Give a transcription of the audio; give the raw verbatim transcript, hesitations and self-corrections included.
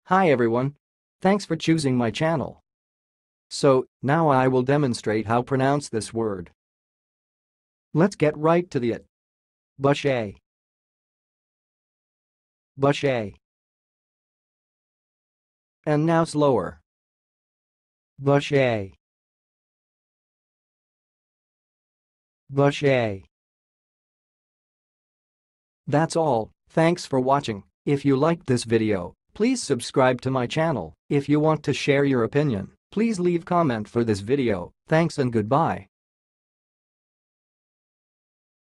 Hi everyone. Thanks for choosing my channel. So, now I will demonstrate how to pronounce this word. Let's get right to the it. Buchet. Buchet. And now slower. Buchet. Buchet. That's all. Thanks for watching. If you liked this video, please subscribe to my channel. If you want to share your opinion, please leave comment for this video. Thanks and goodbye.